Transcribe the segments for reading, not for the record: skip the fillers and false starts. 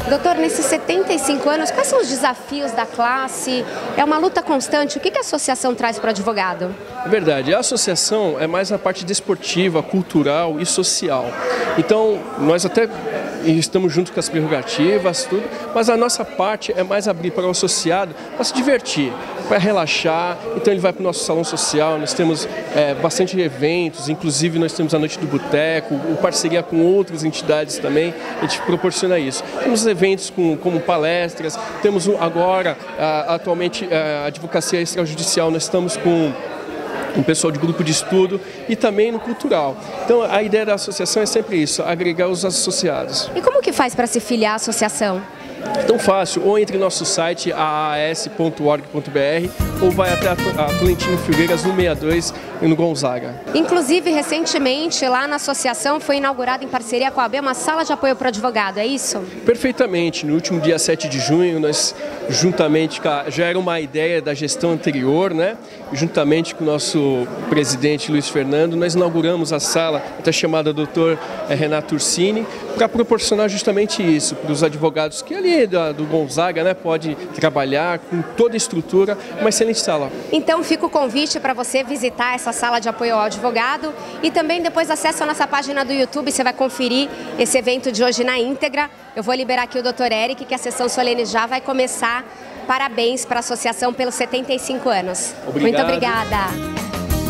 Doutor, nesses 75 anos, quais são os desafios da classe? É uma luta constante? O que a associação traz para o advogado? É verdade, a associação é mais a parte desportiva, cultural e social. Então, nós até estamos junto com as prerrogativas, tudo, mas a nossa parte é mais abrir para o associado para se divertir, para relaxar. Então ele vai para o nosso salão social, nós temos bastante eventos, inclusive nós temos a Noite do Boteco, parceria com outras entidades também, a gente proporciona isso. Temos eventos como palestras, temos agora, atualmente, a advocacia extrajudicial, nós estamos com um pessoal de grupo de estudo e também no cultural. Então a ideia da associação é sempre isso, agregar os associados. E como que faz para se filiar à associação? Tão fácil, ou entre no nosso site aas.org.br ou vai até a Tolentino Figueiras 162 no Gonzaga. Inclusive, recentemente, lá na associação foi inaugurada em parceria com a AB uma sala de apoio para o advogado, é isso? Perfeitamente. No último dia 7 de junho, nós juntamente, já era uma ideia da gestão anterior, né? Juntamente com o nosso presidente Luiz Fernando, nós inauguramos a sala, até chamada Dr. Renato Ursini, para proporcionar justamente isso, para os advogados que ali do Gonzaga, né, pode trabalhar com toda a estrutura, uma excelente sala. Então fica o convite para você visitar essa sala de apoio ao advogado e também depois acessa a nossa página do YouTube, você vai conferir esse evento de hoje na íntegra. Eu vou liberar aqui o Dr. Eric, que a sessão solene já vai começar. Parabéns para a associação pelos 75 anos. Obrigado. Muito obrigada.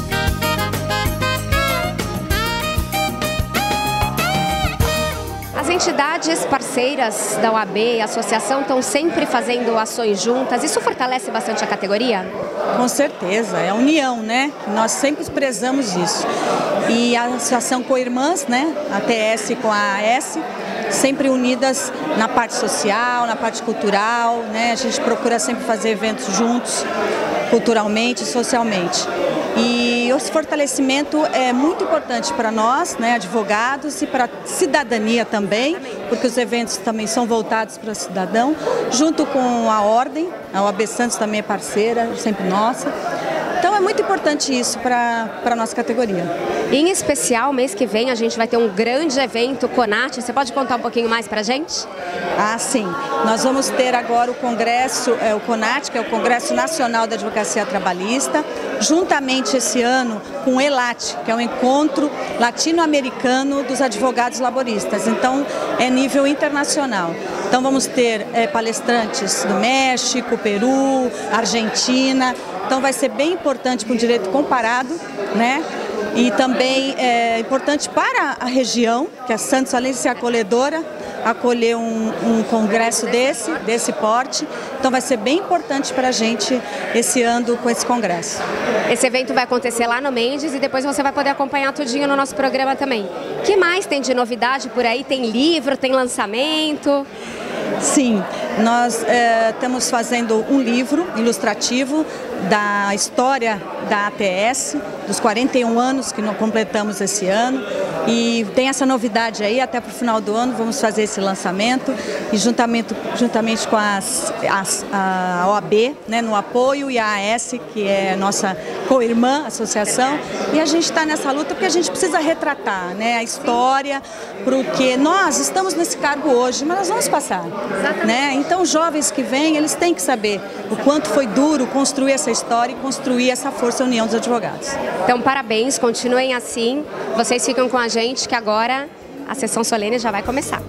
As entidades parceiras da OAB e a associação estão sempre fazendo ações juntas. Isso fortalece bastante a categoria? Com certeza, é a união, né? Nós sempre prezamos isso. E a associação Coirmãs, né? A TS com a AS, sempre unidas na parte social, na parte cultural, né? A gente procura sempre fazer eventos juntos, culturalmente e socialmente. E esse fortalecimento é muito importante para nós, né, advogados, e para a cidadania também, porque os eventos também são voltados para o cidadão, junto com a Ordem, a OAB Santos também é parceira, sempre nossa. Então é muito importante isso para a nossa categoria. Em especial, mês que vem a gente vai ter um grande evento, CONAT. Você pode contar um pouquinho mais para a gente? Ah, sim. Nós vamos ter agora o congresso, o CONAT, que é o Congresso Nacional da Advocacia Trabalhista, juntamente esse ano com o ELAT, que é o Encontro Latino-Americano dos Advogados Laboristas. Então é nível internacional. Então vamos ter palestrantes do México, Peru, Argentina. Então vai ser bem importante para o direito comparado, né? E também é importante para a região, que a Santos, além de ser acolhedora, acolher um congresso desse porte. Então vai ser bem importante para a gente esse ano com esse congresso. Esse evento vai acontecer lá no Mendes e depois você vai poder acompanhar tudinho no nosso programa também. O que mais tem de novidade por aí? Tem livro, tem lançamento? Sim, nós estamos fazendo um livro ilustrativo da história da ATS, dos 41 anos que nós completamos esse ano. E tem essa novidade aí, até para o final do ano vamos fazer esse lançamento e juntamente com a OAB, né, no apoio, e a AS, que é nossa co-irmã associação, e a gente está nessa luta porque a gente precisa retratar, né, a história, porque nós estamos nesse cargo hoje, mas nós vamos passar, né? Então os jovens que vêm, eles têm que saber o quanto foi duro construir essa história e construir essa força união dos advogados. Então parabéns, continuem assim, vocês ficam com a gente que agora a sessão solene já vai começar.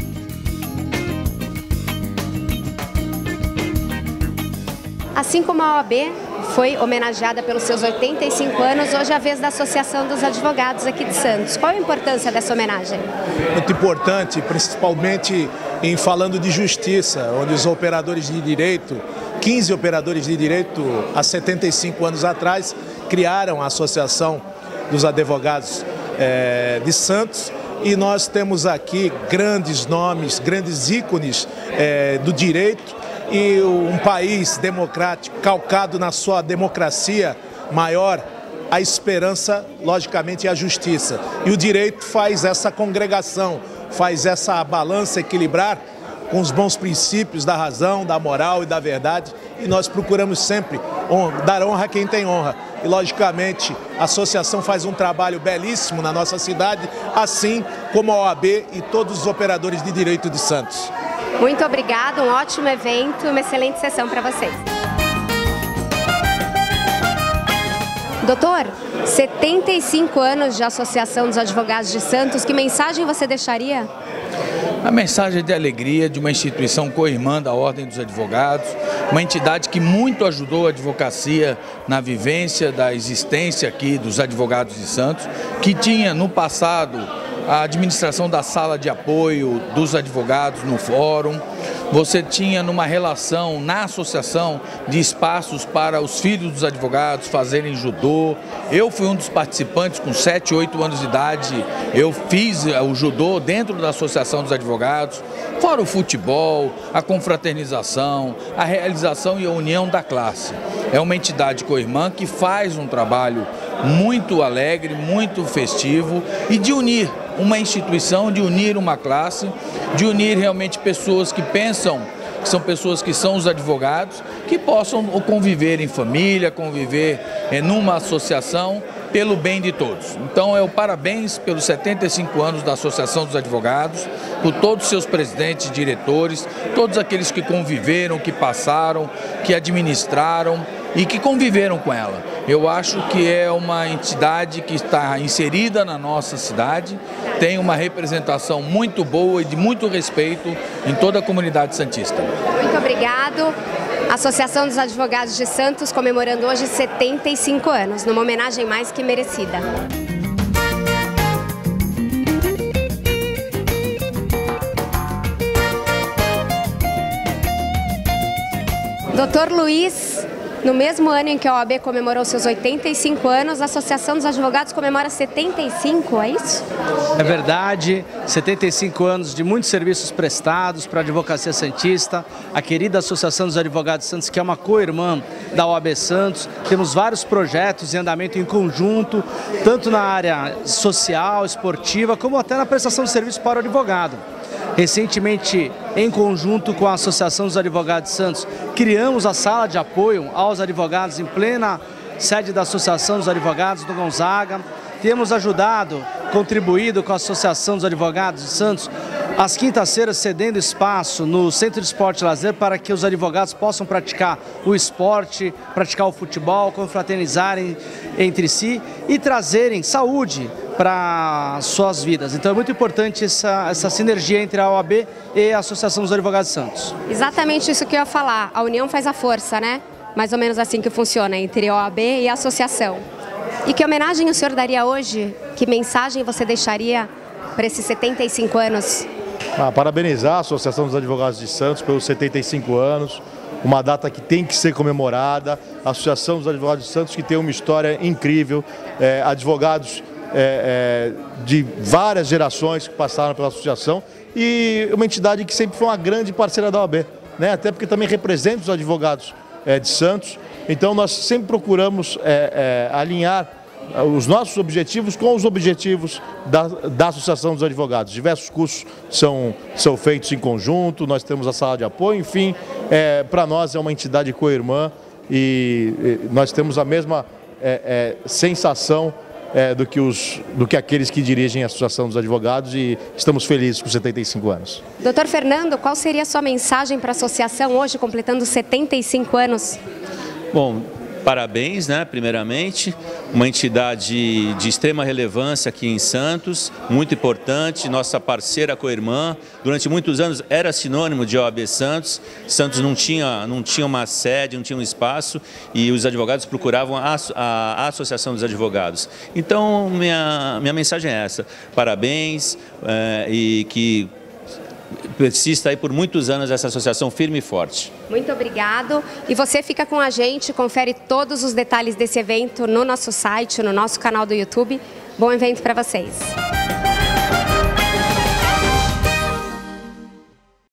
Assim como a OAB foi homenageada pelos seus 85 anos, hoje é a vez da Associação dos Advogados aqui de Santos. Qual a importância dessa homenagem? Muito importante, principalmente em falando de justiça, onde os operadores de direito, 15 operadores de direito, há 75 anos atrás, criaram a Associação dos Advogados de Santos, e nós temos aqui grandes nomes, grandes ícones do direito, e um país democrático, calcado na sua democracia maior, a esperança, logicamente, é a justiça. E o direito faz essa congregação, faz essa balança equilibrar com os bons princípios da razão, da moral e da verdade, e nós procuramos sempre dar honra a quem tem honra. E, logicamente, a associação faz um trabalho belíssimo na nossa cidade, assim como a OAB e todos os operadores de direito de Santos. Muito obrigada, um ótimo evento e uma excelente sessão para vocês. Doutor, 75 anos de Associação dos Advogados de Santos, que mensagem você deixaria? A mensagem de alegria de uma instituição co-irmã da Ordem dos Advogados, uma entidade que muito ajudou a advocacia na vivência da existência aqui dos advogados de Santos, que tinha no passado a administração da sala de apoio dos advogados no fórum. Você tinha numa relação na associação de espaços para os filhos dos advogados fazerem judô. Eu fui um dos participantes com 7, 8 anos de idade. Eu fiz o judô dentro da Associação dos Advogados, fora o futebol, a confraternização, a realização e a união da classe. É uma entidade co-irmã que faz um trabalho muito alegre, muito festivo e de unir uma instituição, de unir uma classe, de unir realmente pessoas que pensam, que são pessoas que são os advogados, que possam conviver em família, conviver numa associação pelo bem de todos. Então, eu parabéns pelos 75 anos da Associação dos Advogados, por todos os seus presidentes, diretores, todos aqueles que conviveram, que passaram, que administraram e que conviveram com ela. Eu acho que é uma entidade que está inserida na nossa cidade, tem uma representação muito boa e de muito respeito em toda a comunidade santista. Muito obrigado. Associação dos Advogados de Santos comemorando hoje 75 anos, numa homenagem mais que merecida. Doutor Luiz, no mesmo ano em que a OAB comemorou seus 85 anos, a Associação dos Advogados comemora 75, é isso? É verdade, 75 anos de muitos serviços prestados para a advocacia santista, a querida Associação dos Advogados de Santos, que é uma co-irmã da OAB Santos. Temos vários projetos em andamento em conjunto, tanto na área social, esportiva, como até na prestação de serviço para o advogado. Recentemente, em conjunto com a Associação dos Advogados de Santos, criamos a sala de apoio aos advogados em plena sede da Associação dos Advogados do Gonzaga. Temos ajudado, contribuído com a Associação dos Advogados de Santos, às quintas-feiras cedendo espaço no Centro de Esporte e Lazer para que os advogados possam praticar o esporte, praticar o futebol, confraternizarem entre si e trazerem saúde para suas vidas. Então é muito importante essa sinergia entre a OAB e a Associação dos Advogados de Santos. Exatamente isso que eu ia falar, a união faz a força, né? Mais ou menos assim que funciona entre a OAB e a associação. E que homenagem o senhor daria hoje? Que mensagem você deixaria para esses 75 anos? Parabenizar a Associação dos Advogados de Santos pelos 75 anos, uma data que tem que ser comemorada. A Associação dos Advogados de Santos que tem uma história incrível, advogados de várias gerações que passaram pela associação e uma entidade que sempre foi uma grande parceira da OAB, né? Até porque também representa os advogados de Santos. Então nós sempre procuramos alinhar os nossos objetivos com os objetivos da Associação dos Advogados. Diversos cursos são feitos em conjunto, nós temos a sala de apoio, enfim, para nós é uma entidade co-irmã e nós temos a mesma sensação do que aqueles que dirigem a Associação dos Advogados e estamos felizes com 75 anos. Doutor Fernando, qual seria a sua mensagem para a associação hoje, completando 75 anos? Bom, parabéns, né, primeiramente, uma entidade de extrema relevância aqui em Santos, muito importante, nossa parceira co-irmã, durante muitos anos era sinônimo de OAB Santos. Santos não tinha uma sede, não tinha um espaço e os advogados procuravam a Associação dos Advogados. Então, minha mensagem é essa, parabéns e que persista aí por muitos anos essa associação firme e forte. Muito obrigado. E você fica com a gente, confere todos os detalhes desse evento no nosso site, no nosso canal do YouTube. Bom evento para vocês.